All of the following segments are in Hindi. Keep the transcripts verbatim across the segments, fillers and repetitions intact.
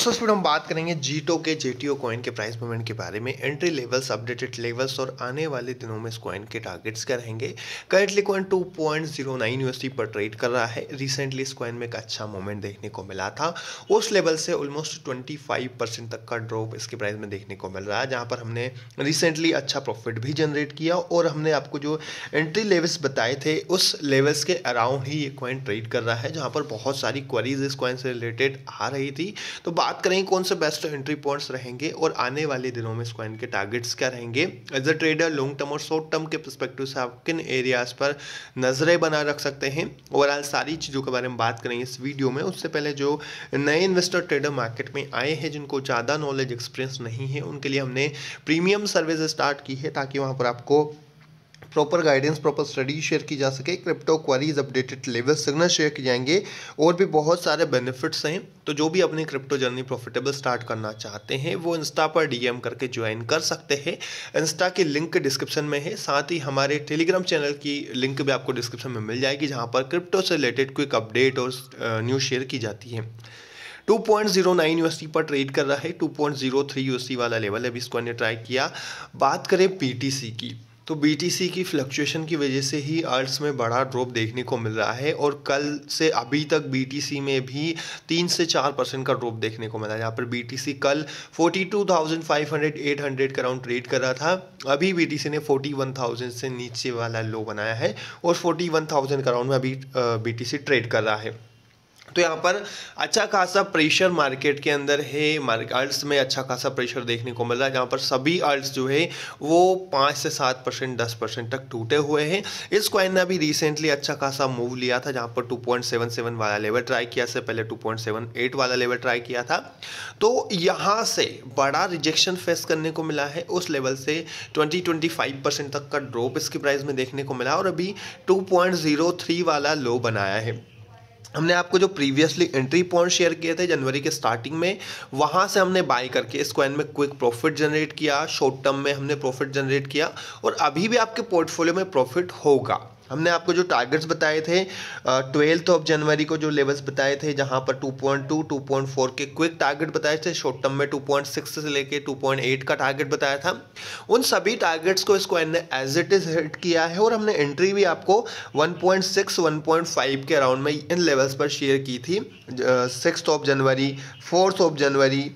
दोस्तों इस वीडियो में हम बात करेंगे जीटो के जेटीओ कॉइन के प्राइस मूवमेंट के बारे में, एंट्री लेवल्स, अपडेटेड लेवल्स और आने वाले दिनों में इस कॉइन के टारगेट्स क्या रहेंगे। Currently coin two point zero nine USD पर ट्रेड कर रहा है। रिसेंटली इस कॉइन में एक अच्छा मूवमेंट देखने को मिला था, उस लेवल से ऑलमोस्ट ट्वेंटी फाइव परसेंट तक का ड्रॉप इसके प्राइस में देखने को मिल रहा है, जहाँ पर हमने रिसेंटली अच्छा प्रॉफिट भी जनरेट किया और हमने आपको जो एंट्री लेवल्स बताए थे उस लेवल्स के अराउंड ही ये कॉइन ट्रेड कर रहा है, जहाँ पर बहुत सारी क्वेरीज इस कॉइन से रिलेटेड आ रही थी। तो बात करेंगे कौन से बेस्ट एंट्री पॉइंट्स रहेंगे और आने वाले दिनों में इस कॉइन के टारगेट्स क्या रहेंगे। As a trader long term और शॉर्ट टर्म के पर्सपेक्टिव से आप किन एरियाज पर नजरें बना रख सकते हैं, ओवरऑल सारी चीज़ों के बारे में बात करेंगे इस वीडियो में। उससे पहले जो नए इन्वेस्टर ट्रेडर मार्केट में आए हैं, जिनको ज़्यादा नॉलेज एक्सपीरियंस नहीं है, उनके लिए हमने प्रीमियम सर्विस स्टार्ट की है ताकि वहाँ पर आपको proper guidance, proper study share की जा सके। Crypto queries, updated level signal share किए जाएंगे और भी बहुत सारे बेनिफिट्स हैं। तो जो भी अपनी क्रिप्टो जर्नी प्रॉफिटेबल स्टार्ट करना चाहते हैं वो इंस्टा पर डीएम करके ज्वाइन कर सकते हैं। इंस्टा की लिंक डिस्क्रिप्शन में है, साथ ही हमारे टेलीग्राम चैनल की लिंक भी आपको डिस्क्रिप्शन में मिल जाएगी, जहाँ पर क्रिप्टो से रिलेटेड क्विक अपडेट और न्यूज़ शेयर की जाती है। Two point zero nine USD पर ट्रेड कर रहा है। Two point zero three USD वाला लेवल है, अभी इसको हमने ट्राई किया। बात करें बीटीसी की, तो बीटीसी की फ्लक्चुएशन की वजह से ही आल्ट्स में बड़ा ड्रॉप देखने को मिल रहा है और कल से अभी तक बीटीसी में भी तीन से चार परसेंट का ड्रॉप देखने को मिला है, जहाँ पर बीटीसी कल forty two thousand five hundred eight hundred के अराउंड ट्रेड कर रहा था। अभी बीटीसी ने फोर्टी वन थाउजेंड से नीचे वाला लो बनाया है और फोर्टी वन थाउजेंड के अराउंड में अभी बीटीसी ट्रेड कर रहा है। तो यहाँ पर अच्छा खासा प्रेशर मार्केट के अंदर है, आल्ट्स में अच्छा खासा प्रेशर देखने को मिल रहा है, जहाँ पर सभी आल्ट्स जो है वो पाँच से सात परसेंट दस परसेंट तक टूटे हुए हैं। इस कॉइन ने अभी रिसेंटली अच्छा खासा मूव लिया था, जहाँ पर टू पॉइंट सेवन सेवन वाला लेवल ट्राई किया, से पहले टू पॉइंट सेवन एट वाला लेवल ट्राई किया था। तो यहाँ से बड़ा रिजेक्शन फेस करने को मिला है, उस लेवल से ट्वेंटी ट्वेंटी फाइव परसेंट तक का ड्रॉप इसकी प्राइस में देखने को मिला और अभी टू पॉइंट ज़ीरो थ्री वाला लो बनाया है। हमने आपको जो प्रीवियसली एंट्री पॉइंट शेयर किए थे जनवरी के स्टार्टिंग में, वहाँ से हमने बाय करके इस कॉइन में क्विक प्रॉफिट जनरेट किया, शॉर्ट टर्म में हमने प्रॉफिट जनरेट किया और अभी भी आपके पोर्टफोलियो में प्रॉफिट होगा। हमने आपको जो टारगेट्स बताए थे ट्वेल्थ ऑफ जनवरी को, जो लेवल्स बताए थे, जहां पर two point two, two point four के क्विक टारगेट बताए थे, शॉर्ट टर्म में टू पॉइंट सिक्स से लेके टू पॉइंट एट का टारगेट बताया था। उन सभी टारगेट्स को इस कॉइन ने एज इट इज हिट किया है और हमने एंट्री भी आपको one point six, one point five के अराउंड में इन लेवल्स पर शेयर की थी। Sixth of January, fourth of January,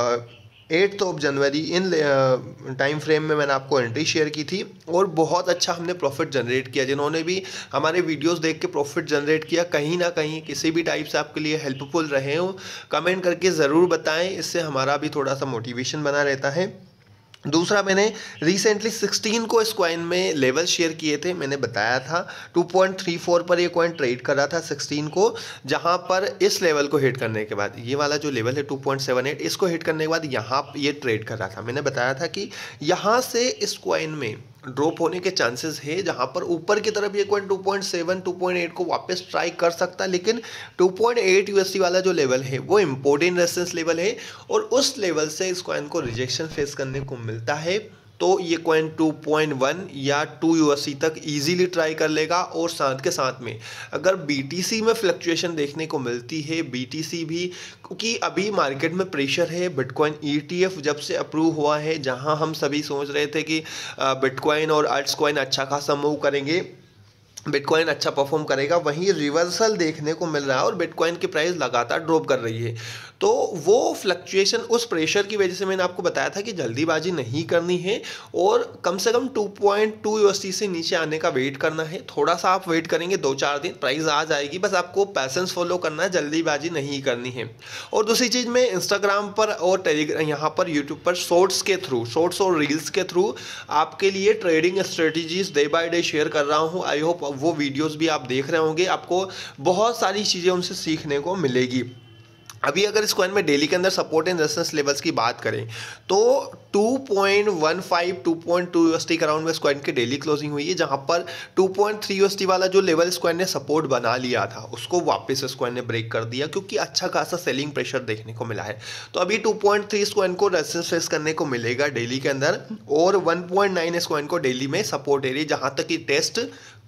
eighth of January, इन टाइम फ्रेम में मैंने आपको एंट्री शेयर की थी और बहुत अच्छा हमने प्रॉफिट जनरेट किया। जिन्होंने भी हमारे वीडियोस देख के प्रॉफिट जनरेट किया, कहीं ना कहीं किसी भी टाइप से आपके लिए हेल्पफुल रहे हो, कमेंट करके ज़रूर बताएं, इससे हमारा भी थोड़ा सा मोटिवेशन बना रहता है। दूसरा, मैंने रिसेंटली सिक्सटीन को इस कॉइन में लेवल शेयर किए थे, मैंने बताया था टू पॉइंट थ्री फोर पर ये कॉइन ट्रेड कर रहा था सिक्सटीन को, जहां पर इस लेवल को हिट करने के बाद, ये वाला जो लेवल है टू पॉइंट सेवन एट, इसको हिट करने के बाद यहाँ ये ट्रेड कर रहा था। मैंने बताया था कि यहाँ से इस कॉइन में ड्रॉप होने के चांसेस है, जहां पर ऊपर की तरफ ये coin two point seven, two point eight को वापस ट्राई कर सकता है, लेकिन टू पॉइंट एट यूएसडी वाला जो लेवल है वो इम्पोर्टेंट रेजिस्टेंस लेवल है और उस लेवल से इस कॉइन को रिजेक्शन फेस करने को मिलता है। तो ये कॉइन टू पॉइंट वन या टू यूएसडी तक इजीली ट्राई कर लेगा और साथ के साथ में अगर बीटीसी में फ्लक्चुएशन देखने को मिलती है, बीटीसी भी, क्योंकि अभी मार्केट में प्रेशर है, बिटकॉइन ईटीएफ जब से अप्रूव हुआ है, जहां हम सभी सोच रहे थे कि बिटकॉइन और आल्ट्स कॉइन अच्छा खासा मूव करेंगे, बिटकॉइन अच्छा परफॉर्म करेगा, वहीं रिवर्सल देखने को मिल रहा है और बिटकॉइन की प्राइस लगातार ड्रॉप कर रही है। तो वो फ्लक्चुएशन, उस प्रेशर की वजह से मैंने आपको बताया था कि जल्दीबाजी नहीं करनी है और कम से कम टू पॉइंट टू यूएसडी से नीचे आने का वेट करना है। थोड़ा सा आप वेट करेंगे, दो चार दिन प्राइस आ जाएगी, बस आपको पैसेंस फॉलो करना है, जल्दीबाजी नहीं करनी है। और दूसरी चीज़, मैं इंस्टाग्राम पर और टेलीग्राम, यहाँ पर यूट्यूब पर शॉर्ट्स के थ्रू, शॉर्ट्स और रील्स के थ्रू आपके लिए trading strategies day by day share कर रहा हूँ। आई होप वो वीडियोस भी आप देख रहे होंगे, आपको बहुत सारी चीज़ें उनसे सीखने को मिलेगी। अभी अगर इस कॉइन में डेली के अंदर सपोर्ट एंड रेजिस्टेंस लेवल्स की बात करें तो two point one five, two point two USD के अराउंड में इस कॉइन की डेली क्लोजिंग हुई है, जहां पर टू पॉइंट थ्री यूएसडी वाला जो लेवल इस कॉइन ने सपोर्ट बना लिया था उसको वापस इस कॉइन ने ब्रेक कर दिया, क्योंकि अच्छा खासा सेलिंग प्रेशर देखने को मिला है। तो अभी टू पॉइंट थ्री इस कॉइन को रेजिस्टेंस फेस करने को मिलेगा डेली के अंदर और वन पॉइंट नाइन इस कॉइन को डेली में सपोर्ट एरिया जहां तक कि टेस्ट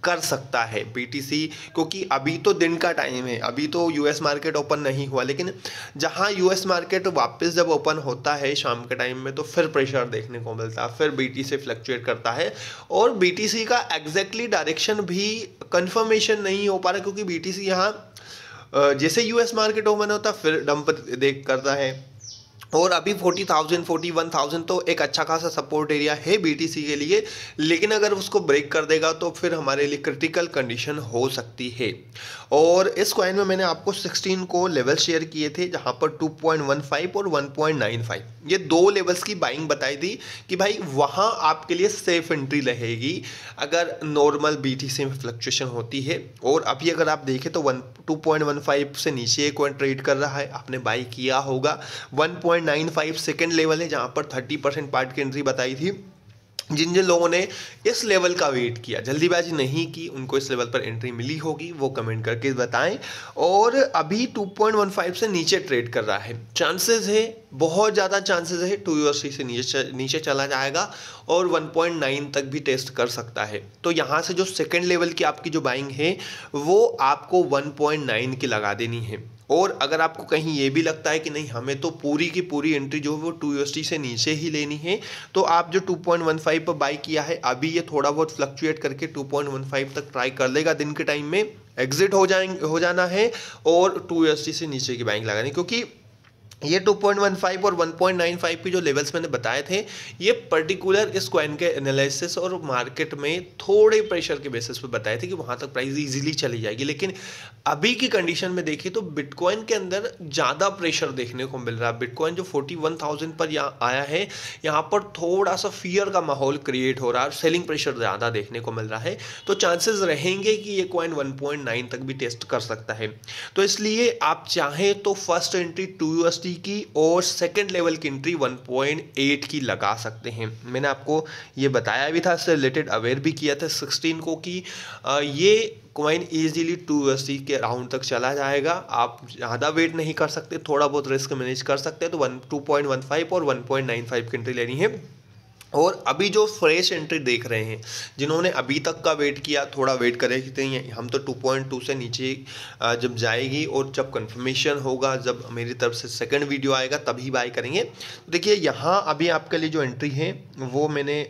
कर सकता है बीटीसी, क्योंकि अभी तो दिन का टाइम है, अभी तो यूएस मार्केट ओपन नहीं हुआ, लेकिन जहां यूएस मार्केट वापस जब ओपन होता है शाम के टाइम में तो फिर प्रेशर देखने को मिलता है, फिर बीटीसी फ्लक्चुएट करता है। और बीटीसी का एग्जैक्टली डायरेक्शन भी कंफर्मेशन नहीं हो पा रहा, क्योंकि बीटीसी यहाँ जैसे यूएस मार्केट ओपन होता फिर डंप देख करता है। और अभी forty thousand forty one thousand तो एक अच्छा खासा सपोर्ट एरिया है बीटीसी के लिए, लेकिन अगर उसको ब्रेक कर देगा तो फिर हमारे लिए क्रिटिकल कंडीशन हो सकती है। और इस कॉइन में मैंने आपको सिक्सटीन को लेवल शेयर किए थे, जहां पर टू पॉइंट वन फाइव और वन पॉइंट नाइन फाइव ये दो लेवल्स की बाइंग बताई थी कि भाई वहां आपके लिए सेफ एंट्री रहेगी अगर नॉर्मल बीटीसी में फ्लक्चुएशन होती है। और अभी अगर आप देखें तो one two point one five से नीचे एक कॉइन ट्रेड कर रहा है, आपने बाई किया होगा। One point nine five second level है जहां पर थर्टी परसेंट पार्ट की एंट्री बताई थी। जिन जिन लोगों ने इस लेवल का वेट किया, जल्दीबाजी नहीं की, उनको इस लेवल पर एंट्री मिली होगी, वो कमेंट करके बताएं। और अभी टू पॉइंट वन फाइव से नीचे ट्रेड कर रहा है, चांसेस है, बहुत ज़्यादा चांसेस है टू यूएसडी से नीचे नीचे चला जाएगा और वन पॉइंट नाइन तक भी टेस्ट कर सकता है। तो यहाँ से जो सेकेंड लेवल की आपकी जो बाइंग है वो आपको वन पॉइंट नाइन की लगा देनी है। और अगर आपको कहीं ये भी लगता है कि नहीं हमें तो पूरी की पूरी एंट्री जो है वो टू यूएसडी से नीचे ही लेनी है, तो आप जो टू पॉइंट वन फाइव पर बाई किया है अभी ये थोड़ा बहुत फ्लक्चुएट करके टू पॉइंट वन फाइव तक ट्राई कर लेगा, दिन के टाइम में एग्जिट हो जाएंगे हो जाना है और टू यूएसडी से नीचे की बाइंग लगानी, क्योंकि ये टू पॉइंट वन फाइव और वन पॉइंट नाइन फाइव की जो लेवल्स मैंने बताए थे ये पर्टिकुलर इस कॉइन के एनालिसिस और मार्केट में थोड़े प्रेशर के बेसिस पे बताए थे कि वहाँ तक प्राइस इजीली चली जाएगी। लेकिन अभी की कंडीशन में देखिए तो बिटकॉइन के अंदर ज़्यादा प्रेशर देखने को मिल रहा है। बिटकॉइन जो फोर्टी वन थाउजेंड पर यहाँ आया है, यहाँ पर थोड़ा सा फियर का माहौल क्रिएट हो रहा है, सेलिंग प्रेशर ज़्यादा देखने को मिल रहा है। तो चांसेस रहेंगे कि ये कॉइन वन पॉइंट नाइन तक भी टेस्ट कर सकता है। तो इसलिए आप चाहें तो फर्स्ट एंट्री टू यूएसडी की और सेकंड लेवल की एंट्री वन पॉइंट एट की लगा सकते हैं। मैंने आपको ये बताया भी था, इससे रिलेटेड अवेयर भी किया था सिक्सटीन को कि आ, ये कॉइन इजीली टू यूएसडी के राउंड तक चला जाएगा। आप ज़्यादा वेट नहीं कर सकते, थोड़ा बहुत रिस्क मैनेज कर सकते हैं, तो one two point one five और वन पॉइंट नाइन फाइव की एंट्री लेनी है। और अभी जो फ्रेश एंट्री देख रहे हैं, जिन्होंने अभी तक का वेट किया, थोड़ा वेट करें, हम तो टू पॉइंट टू से नीचे जब जाएगी और जब कंफर्मेशन होगा, जब मेरी तरफ से सेकंड वीडियो आएगा तभी बाय करेंगे। तो देखिए यहाँ अभी आपके लिए जो एंट्री है वो मैंने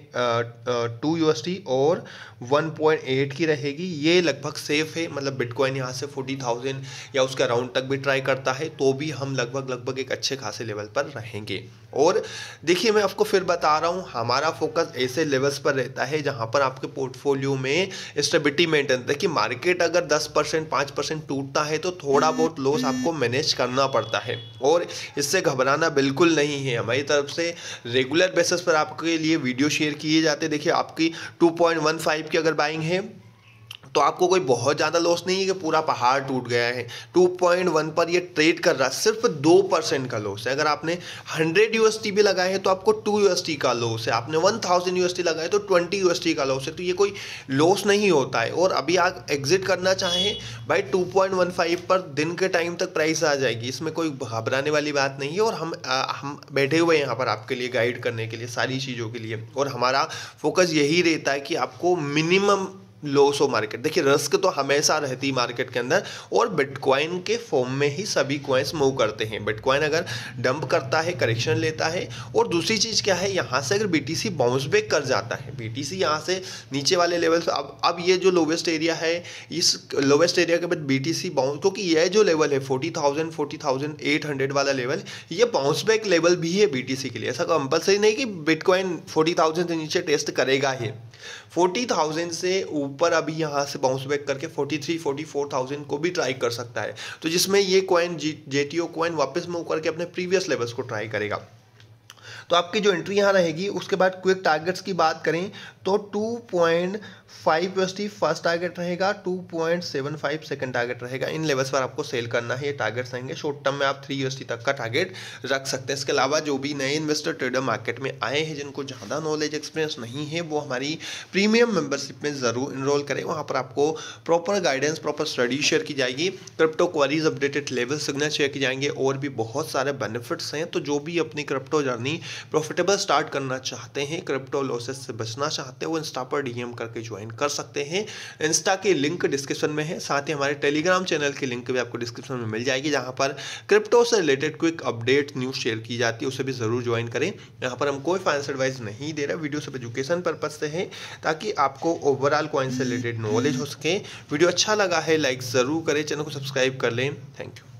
टू यूएसडी और वन पॉइंट एट की रहेगी, ये लगभग सेफ है। मतलब बिटकॉइन यहाँ से फोर्टी थाउजेंड या उसका राउंड तक भी ट्राई करता है तो भी हम लगभग लगभग एक अच्छे खासे लेवल पर रहेंगे। और देखिए मैं आपको फिर बता रहा हूँ, हमारा फोकस ऐसे लेवल्स पर रहता है जहाँ पर आपके पोर्टफोलियो में स्टेबिलिटी मेंटेन। देखिए मार्केट अगर दस परसेंट पाँच परसेंट टूटता है तो थोड़ा बहुत लॉस आपको मैनेज करना पड़ता है और इससे घबराना बिल्कुल नहीं है। हमारी तरफ से रेगुलर बेसिस पर आपके लिए वीडियो शेयर किए जाते हैं। देखिए आपकी टू पॉइंट वन फाइव की अगर बाइंग है तो आपको कोई बहुत ज़्यादा लॉस नहीं है कि पूरा पहाड़ टूट गया है। टू पॉइंट वन पर ये ट्रेड कर रहा है, सिर्फ दो परसेंट का लॉस है। अगर आपने हंड्रेड यूएसडी भी लगाए हैं तो आपको टू यूएसडी का लॉस है, आपने वन थाउजेंड यूएसडी लगाए तो ट्वेंटी यूएसडी का लॉस है। तो ये कोई लॉस नहीं होता है। और अभी आप एग्जिट करना चाहें भाई टू पॉइंट वन फाइव पर दिन के टाइम तक प्राइस आ जाएगी, इसमें कोई घबराने वाली बात नहीं है। और हम आ, हम बैठे हुए हैं यहाँ पर आपके लिए गाइड करने के लिए सारी चीज़ों के लिए। और हमारा फोकस यही रहता है कि आपको मिनिमम लॉस हो मार्केट। देखिए रिस्क तो हमेशा रहती है मार्केट के अंदर और बिटकॉइन के फॉर्म में ही सभी कॉइन्स मूव करते हैं। बिटकॉइन अगर डंप करता है, करेक्शन लेता है। और दूसरी चीज़ क्या है, यहाँ से अगर बीटीसी बाउंस बैक कर जाता है, बीटीसी यहाँ से नीचे वाले लेवल से अब अब ये जो लोवेस्ट एरिया है, इस लोवेस्ट एरिया के बाद बीटीसी बाउंस, क्योंकि यह जो लेवल है forty thousand forty thousand eight hundred वाला लेवल, ये बाउंस बैक लेवल भी है बीटीसी के लिए। ऐसा कंपलसरी नहीं कि बिटकॉइन फोर्टी थाउजेंड से नीचे टेस्ट करेगा ही। फोर्टी थाउजेंड से ऊपर अभी यहाँ से बाउंस बैक करके forty three forty four thousand को भी ट्राई कर सकता है। तो जिसमें ये कॉइन जेटीओ कॉइन वापस मूव करके अपने प्रीवियस लेवल्स को ट्राई करेगा। तो आपकी जो एंट्री यहाँ रहेगी, उसके बाद क्विक टारगेट्स की बात करें तो two point five USD first target रहेगा, two point seven five second target रहेगा। इन लेवल्स पर आपको सेल करना है, ये टारगेट्स रहेंगे। शॉर्ट टर्म में आप थ्री यूएसडी तक का टारगेट रख सकते हैं। इसके अलावा जो भी नए इन्वेस्टर ट्रेडर मार्केट में आए हैं, जिनको ज़्यादा नॉलेज एक्सपीरियंस नहीं है, वो हमारी प्रीमियम मेंबरशिप में ज़रूर इनरोल करें। वहाँ पर आपको proper guidance, proper study share की जाएगी, crypto queries updated level signal share की जाएंगे और भी बहुत सारे बेनिफिट्स हैं। तो जो भी अपनी क्रिप्टो जर्नी प्रॉफिटेबल स्टार्ट करना चाहते हैं, क्रिप्टो लॉसेस से बचना चाहते चाहते हो इंस्टा पर डीएम करके ज्वाइन कर सकते हैं। इंस्टा की लिंक डिस्क्रिप्शन में है, साथ ही हमारे टेलीग्राम चैनल की लिंक भी आपको डिस्क्रिप्शन में मिल जाएगी, जहां पर क्रिप्टो से related quick update news share की जाती है, उसे भी ज़रूर ज्वाइन करें। यहाँ पर हम कोई फाइनेंशियल एडवाइस नहीं दे रहे, वीडियो सिर्फ एजुकेशन पर्पज से है, ताकि आपको ओवरऑल कॉइन से रिलेटेड नॉलेज हो सके। वीडियो अच्छा लगा है लाइक ज़रूर करें, चैनल को सब्सक्राइब कर लें। Thank you.